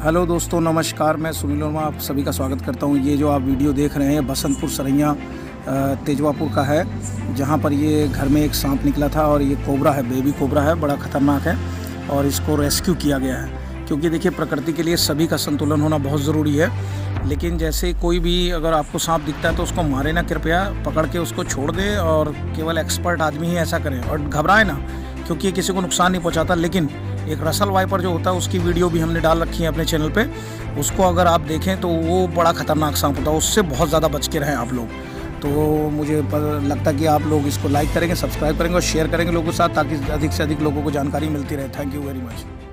Hello दोस्तों, नमस्कार। मैं सुनील वर्मा आप सभी का स्वागत करता हूं। ये जो आप वीडियो देख रहे हैं बसंतपुर सरैया तेजवापुर का है, जहां पर ये घर में एक सांप निकला था और ये कोबरा है, बेबी कोबरा है, बड़ा ख़तरनाक है और इसको रेस्क्यू किया गया है। क्योंकि देखिए, प्रकृति के लिए सभी का संतुलन होना बहुत ज़रूरी है। लेकिन जैसे कोई भी अगर आपको सांप दिखता है तो उसको मारे ना, कृपया पकड़ के उसको छोड़ दे और केवल एक्सपर्ट आदमी ही ऐसा करें और घबराए ना, क्योंकि ये किसी को नुकसान नहीं पहुंचाता। लेकिन एक रसल वाइपर जो होता है उसकी वीडियो भी हमने डाल रखी है अपने चैनल पे, उसको अगर आप देखें तो वो बड़ा ख़तरनाक सांप होता है, उससे बहुत ज़्यादा बच के रहें आप लोग। तो मुझे लगता है कि आप लोग इसको लाइक करेंगे, सब्सक्राइब करेंगे और शेयर करेंगे लोगों के साथ, ताकि अधिक से अधिक लोगों को जानकारी मिलती रहे। Thank you very much.